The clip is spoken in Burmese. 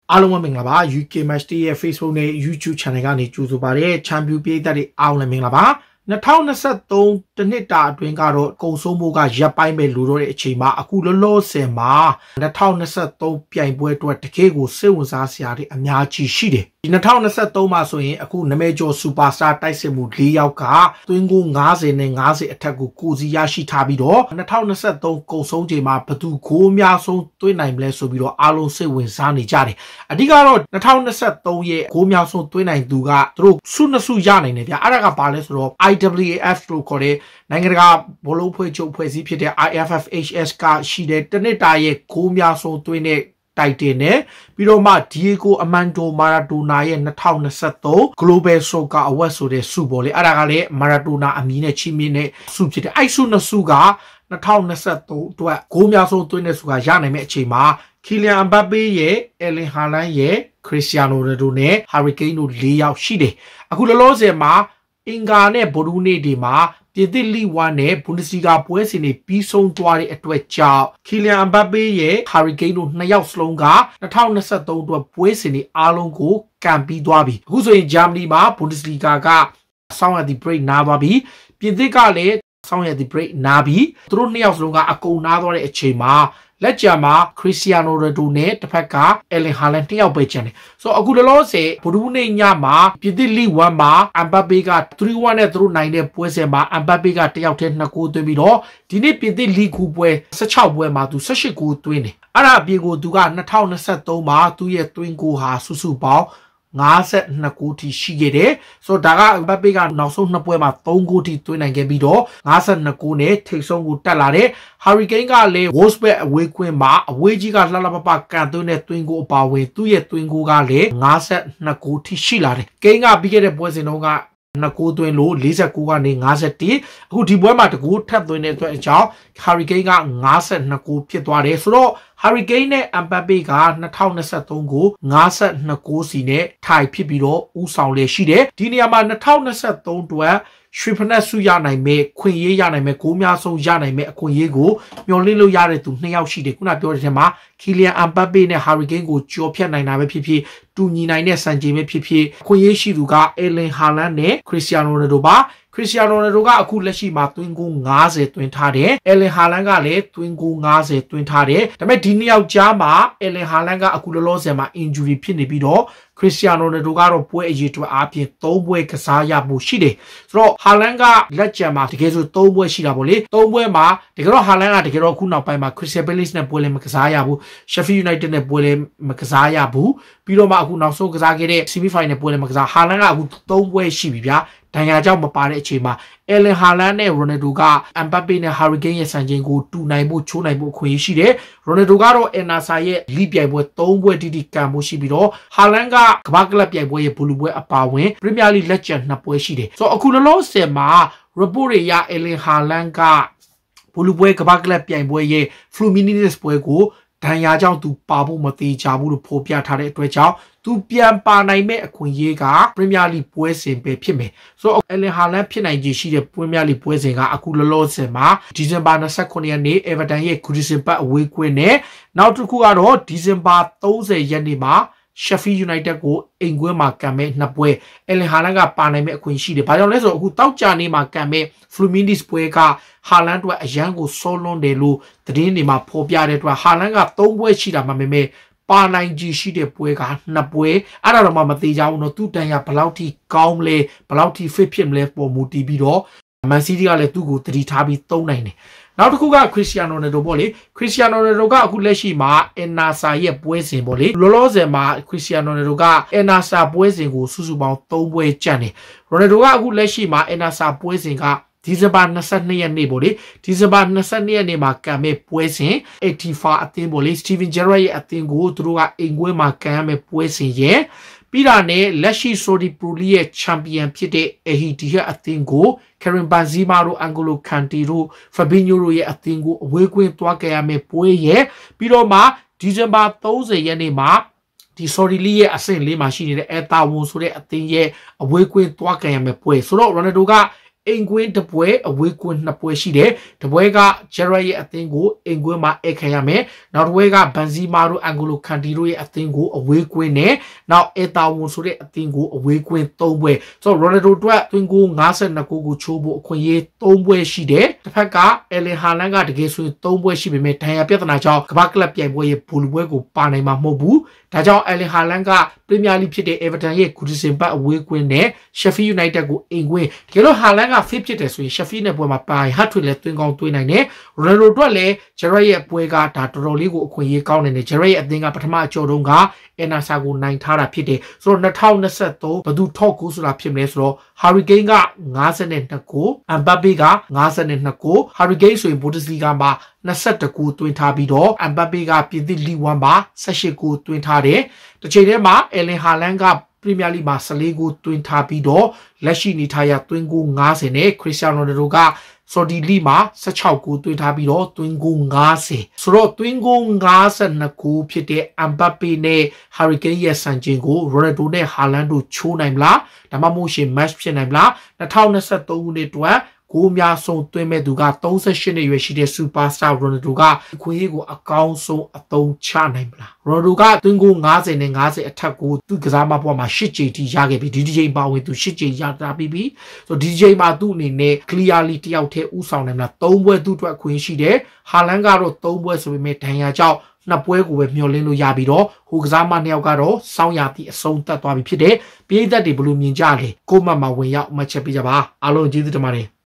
အားလုံးပဲမင်္ဂလာပါ UK Match Day ရဲ့ Facebook နဲ့ YouTube Channel ကနေကြိုဆိုပါရစေ Champion ပြည်သက်တွေအားလုံးလည်းမင်္ဂလာပါ2023တနှစ်တာအတွင်းကတော့ကုံဆုံးမှုကရပ်ပိုင်းပဲလိုတော့တဲ့အချိန်မှာအခုလောလောဆယ်မှာ2023ပြိုင်ပွဲအတွက်တကယ်ကိုစိတ်ဝင်စားစရာတွေအများကြီးရှိတယ်ဒီ2023မှာဆိုရင်အခုနမဲကျော်စူပါစတာတိုက်စစ်မှု၄ယောက်ကသွင်းကို90နဲ့90အထက်ကိုကိုစီရရှိထားပြီးတော့2023ကုံဆုံးချိန်မှာဘသူကိုအများဆုံးသွင်းနိုင်မလဲဆိုပြီးတော့အားလုံးစိတ်ဝင်စားနေကြတယ်အဓိကတော့2023ရဲ့ကိုအများဆုံးသွင်းနိုင်သူကသူတို့စုနှစ်စုရနိုင်တယ်ဗျအဲ့ဒါကဘာလဲဆိုတော့ IAAF လို့ခေါ်တဲ့နိုင်ငံတကာဘောလုံးဖွဲ့ချုပ်ဖွဲ့စည်းဖြစ်တဲ့ IFFHS ကရှိတဲ့တနစ်တာရဲ့ကိုအများဆုံးသွင်းတဲ့တိုက်တင်နဲ့ပြီးတော့မှ Diego Armando Maradona ရဲ့2023 Global Soccer Award ဆိုတဲ့ဆုပေါ့လေအဲ့ဒါကလည်း Maradona အမည်နဲ့ချီးမြှင့်တဲ့ဆုဖြစ်တယ်အဲ့ဆုနှစ်ဆုက2023အတွက်ဂိုးများဆုံးသွင်းတဲ့ဆုကရနိုင်မဲ့အချိန်မှာ Kylian Mbappe ရဲ့ Erling Haaland ရဲ့ Cristiano Ronaldo နဲ့ Harry Kane တို့၄ယောက်ရှိတယ်အခုလောလောဆယ်မှာအင်္ဂါနဲ့ဗုဒ္ဓဟူးနေ့ဒီမှာပြည်သစ်လိ1နဲ့ Bundesliga ပွဲစဉ်တွေပြီးဆုံးသွားတဲ့အတွက်ကြောင့် Kylian Mbappe ရဲ့ Harry Kane တို့နှစ်ယောက်စလုံးက2023အတွက်ပွဲစဉ်တွေအားလုံးကိုကန်ပြီးသွားပြီအခုဆိုရင် Germany မှာ Bundesliga ကဆောင်းရသည့် break နားသွားပြီပြည်သစ်ကလည်းဆောင်းရသည့် break နားပြီသူတို့နှစ်ယောက်စလုံးကအကုန်နားသွားတဲ့အချိန်မှာလက်ကျန်မှာ Cristiano Ronaldo နဲ့တစ်ဖက်က Erling Haaland နှစ်ယောက်ပဲကျန်တယ်ဆိုတော့အခုလောလောဆယ်ဗုဒ္ဓဟူးနေ့ညမှာပြည်သစ်လိ1မှာ Mbappe က 3-1 နဲ့သူတို့နိုင်တဲ့ပွဲစဉ်မှာ Mbappe ကတယောက်တည်း2ဂိုးသွင်းပြီးတော့ဒီနေ့ပြည်သစ်လိခုပွဲ16ပွဲမှာသူ18ဂိုးသွင်းတယ်အဲ့ဒါအပြင်ကိုသူက2023မှာသူ့ရဲ့သွင်းဂိုးဟာစုစုပေါင်း52ဂိုးထိရှိခဲ့တယ်ဆိုတော့ဒါက Mbappe ကနောက်ဆုံး2ပွဲမှာ3ဂိုးထိသွင်းနိုင်ခဲ့ပြီးတော့52ဂိုးနဲ့ထိပ်ဆုံးကိုတက်လာတယ် Harry Kane ကလည်း Wolfsburg အဝေးကွင်းမှာအဝေးကြီးကလှလှပပကန်သွင်းတဲ့သွင်းဂိုးအပါဝင်သူ့ရဲ့သွင်းဂိုးကလည်း52ဂိုးထိရှိလာတယ် Kane ကပြီးခဲ့တဲ့ပွဲစဉ်တုန်းက2ဂိုးသွင်းလို့49ကနေ51အခုဒီပွဲမှာတကူထပ်သွင်းတဲ့အတွက်အကြောင်း Harry Kane က52ဂိုးဖြစ်သွားတယ်ဆိုတော့ Harry Kane နဲ့ Mbappe က2023ကို52ဂိုးစီနဲ့ထိုင်ဖြစ်ပြီးတော့ဦးဆောင်လေရှိတယ်ဒီနေရာမှာ2023အတွက်ရွှေဖနက်ဆုရနိုင်မဲ့ခွင့်ရေးရနိုင်မဲ့ဂိုးများဆုံးရနိုင်မဲ့အခွင့်အရေးကိုမျှော်လင့်လို့ရတဲ့သူ2ယောက်ရှိတယ်ခုနပြောတဲ့ထဲမှာ Kylian Mbappe နဲ့ Harry Kane ကိုကြော်ဖြတ်နိုင်တာပဲဖြစ်ဖြစ်တူညီနိုင်တဲ့စံချိန်ပဲဖြစ်ဖြစ်အခွင့်အရေးရှိသူက Erling Haaland နဲ့ Cristiano Ronaldo ပါ Cristiano Ronaldo ကအခုလက်ရှိမှာသွင်းဂိုး90သွင်းထားတယ် Erling Haaland ကလည်းသွင်းဂိုး90သွင်းထားတယ်ဒါပေမဲ့ဒီနှစ်ယောက်ကြားမှာ Erling Haaland ကအခုလောလောဆယ်မှာ injury ဖြစ်နေပြီးတော့ Cristiano Ronaldo ကတော့ပွဲအရေးအတွက်အားဖြင့်3ပွဲကစားရမှုရှိတယ်ဆိုတော့ Haaland ကလက်ကျန်မှာတကယ်ဆို3ပွဲရှိတာပေါ့လေ3ပွဲမှာတကယ်တော့ Haaland ကတကယ်တော့အခုနောက်ပိုင်းမှာ Crystal Palace နဲ့ပွဲလည်းမကစားရဘူး Sheffield United နဲ့ပွဲလည်းမကစားရဘူးပြီးတော့မှအခုနောက်ဆုံးကစားခဲ့တဲ့ semi final ပွဲလည်းမကစား Haaland ကအခု3ပွဲရှိပြီဗျာဒဏ်ရာကြောင့်မပါတဲ့အချိန်မှာ Erling Haaland နဲ့ Ronaldo က Mbappe နဲ့ Harry Kane ရဲ့စံချိန်ကိုတူနိုင်ဖို့ချိုးနိုင်ဖို့အခွင့်အရေးရှိတယ် Ronaldo ကတော့ Al-Nassr ရဲ့လိပြိုင်ပွဲ3ပွဲတိတိကန်ဖို့ရှိပြီးတော့ Haaland ကကမ္ဘာကလပ်ပြိုင်ပွဲရဲ့ဘူလူပွဲအပါဝင် Premier League လက်ကျန်2ပွဲရှိတယ်ဆိုတော့အခုလောလောဆယ်မှာ report တွေရ Erling Haaland ကဘူလူပွဲကမ္ဘာကလပ်ပြိုင်ပွဲရဲ့ Fluminense ပွဲကိုဒဏ်ရာကြောင့်သူပါဖို့မသေးကြဘူးလို့ဖော်ပြထားတဲ့အတွက်ကြောင့်သူပြန်ပါနိုင်မဲ့အခွင့်အရေးက Premier League ပွဲစဉ်ပဲဖြစ်မယ်ဆိုတော့ Erling Haaland ဖြစ်နိုင်ခြေရှိတဲ့ Premier League ပွဲစဉ်ကအခုလောလောဆယ်မှာဒီဇင်ဘာ29ရက်နေ့ Everton ရဲ့ Goodison Park အဝေးကွင်းနဲ့နောက်တစ်ခုကတော့ဒီဇင်ဘာ30ရက်နေ့မှာ Sheffield United ကိုအိမ်ကွင်းမှာကန်မဲ့2ပွဲ Erling Haaland ကပါနိုင်မဲ့အခွင့်ရှိတယ်။ဘာကြောင့်လဲဆိုတော့အခုတောက်ကြနေမှာကန်မဲ့ Fluminense ပွဲက Haaland တို့အရန်ကိုစောလွန်းတယ်လို့သတင်းတွေမှာဖော်ပြတဲ့အတွက် Haaland က3ပွဲရှိတာမှမမဲ့ပါနိုင်ကြီးရှိတဲ့ပွဲက2ပွဲအဲ့ဒါတော့မှမသေးကြဘူးเนาะသူ့တန်ရဘယ်လောက်ထိကောင်းမလဲဘယ်လောက်ထိ fit ဖြစ်မလဲပေါ်မူတည်ပြီးတော့ Man City ကလည်းသူ့ကိုတတိထားပြီးသုံးနိုင်တယ်နောက်တစ်ခုက Cristiano Ronaldo ပေါ့လေ Cristiano Ronaldo ကအခုလက်ရှိမှာ Al-Nassr ရဲ့ပွဲစဉ်ပေါ့လေလောလောဆယ်မှာ Cristiano Ronaldo က Al-Nassr ပွဲစဉ်ကိုစုစုပေါင်း3ပွဲကျန်တယ် Ronaldo ကအခုလက်ရှိမှာ Al-Nassr ပွဲစဉ်ကဒီဇင်ဘာ22ရက်နေ့ပေါ့လေဒီဇင်ဘာ22ရက်နေ့မှာကန်မဲ့ပွဲစဉ်85အသင်းပေါ့လေ Steven Gerrard ရဲ့အသင်းကိုသူတို့ကအိမ်ကွင်းမှာကန်ရမဲ့ပွဲစဉ်ရဲ့ပြီးတာနဲ့လက်ရှိ Saudi Pro League ရဲ့ Champion ဖြစ်တဲ့ Al-Ittihad အသင်းကို Karim Benzema တို့ N'Golo Kante တို့ Fabinho တို့ရဲ့အသင်းကိုအဝေးကွင်းသွားကြရမဲ့ပွဲရဲ့ပြီးတော့မှဒီဇင်ဘာ30ရက်နေ့မှာဒီ Saudi League ရဲ့အဆင့်၄မှာရှိနေတဲ့ Etawon ဆိုတဲ့အသင်းရဲ့အဝေးကွင်းသွားကြရမဲ့ပွဲဆိုတော့ Ronaldo ကအိမ်ကွင်းတစ်ပွဲအဝေးကွင်းနှစ်ပွဲရှိတယ်တပွဲကဂျယ်ရရဲ့အသင်းကိုအိမ်ကွင်းမှာအိတ်ခံရမယ်နောက်တစ်ပွဲကဘန်ဇီမာတို့အန်ဂိုလိုကန်တီတို့ရဲ့အသင်းကိုအဝေးကွင်းနဲ့နောက်အေတာဝန်ဆိုတဲ့အသင်းကိုအဝေးကွင်း3ပွဲဆိုတော့ရိုနယ်ဒိုအတွက်သွင်းကို52ကိုချိုးဖို့အခွင့်အရေး3ပွဲရှိတယ်တစ်ဖက်ကအဲလင်ဟာလန်ကတကယ်ဆိုရင်3ပွဲရှိပေမဲ့ဒဏ်ရာပြဿနာကြောင့်ကမ္ဘာကလပ်ပြိုင်ပွဲရဲ့ဘူလူပွဲကိုပါနိုင်မှာမဟုတ်ဘူးဒါကြောင့်အဲလင်ဟာလန်ကပရီးမီယာလိဖြစ်တဲ့အေဗာတန်ရဲ့ဂူဒီစင်ဘတ်အဝေးကွင်းနဲ့ရှက်ဖီးယူနိုက်တက်ကိုအိမ်ကွင်းတကယ်လို့ဟာလန်က fit ဖြစ်တယ်ဆိုရင်ရှက်ဖီးနဲ့ပွဲမှာပါဟတ်ထွေလည်းသွင်းကောင်းသွင်းနိုင်တယ်ရိုနယ်ဒိုအတွက်လည်းဂျယ်ရရဲ့ပွဲကဒါတော်တော်လေးကိုအခွင့်အရေးကောင်းနေတယ်ဂျယ်ရရဲ့အသင်းကပထမအကျော်တုန်းကအန်နာဆာကိုနိုင်ထားတာဖြစ်တယ်ဆိုတော့2023ဘယ်သူထော့ကိုဆိုတာဖြစ်မလဲဆိုတော့ဟာရီကိန်းက52ကိုအမ်ဘပ်ပေက52ကိုဟာရီကိန်းဆိုရင်ဘိုဒစ်လီဂါမှာ22ကိုတွင်ထားပြီးတော့အမ်ဘပ်ပေကပြင်သစ်လီ1မှာ18ကိုတွင်ထားတယ်တစ်ချိန်တည်းမှာအယ်လင်ဟာလန်ကပရီးမီယာလိမှာ14ကိုတွင်ထားပြီးတော့လက်ရှိနေထားရတွင်ကို90နဲ့ခရစ်စတီယာနိုရိုနယ်ဒိုကဆော်ဒီလီမှာ16ကိုတွင်ထားပြီးတော့တွင်ကို90ဆိုတော့တွင်ကို52ကိုဖြစ်တဲ့အမ်ဘပ်ပေနဲ့ဟာရီကိန်းရဲ့စံချိန်ကိုရိုနယ်ဒိုနဲ့ဟာလန်တို့ချိုးနိုင်မလားဒါမှမဟုတ်ရှင် match ဖြစ်နိုင်မလား2023ခုနှစ်အတွက်ကိုအများဆုံးသွင်းမဲ့သူက38နှစ်ရွယ်ရှိတဲ့စူပါစတာရိုနယ်ဒိုကအခွင့်အရေးကိုအကောင်းဆုံးအသုံးချနိုင်မလားရိုနယ်ဒိုကသွင်းကို90နဲ့90အထက်ကိုသူကစားမပေါ်မှာ10ကြိမ်ထိရခဲ့ပြီဒီချိန်ပါဝင်သူ10ကြိမ်ရတာပြီးပြီဆိုတော့ဒီချိန်မှာသူ့အနေနဲ့ clearly တယောက်တည်းဥဆောင်နိုင်မလား3ပွဲသူ့အတွက်အခွင့်ရှိတယ်ဟာလန်ကတော့3ပွဲဆိုပေမဲ့ဒဏ်ရာကြောင့်နှစ်ပွဲကိုပဲမျှော်လင့်လို့ရပြီးတော့ဟိုကစားမနှစ်ယောက်ကတော့စောင်းရသည့်အဆုံးသတ်သွားပြီဖြစ်တယ်ပြည်သက်တွေဘယ်လိုမြင်ကြလဲကိုမတ်မှာဝင်ရောက်မှတ်ချက်ပေးကြပါအားလုံးကျေးဇူးတင်ပါတယ်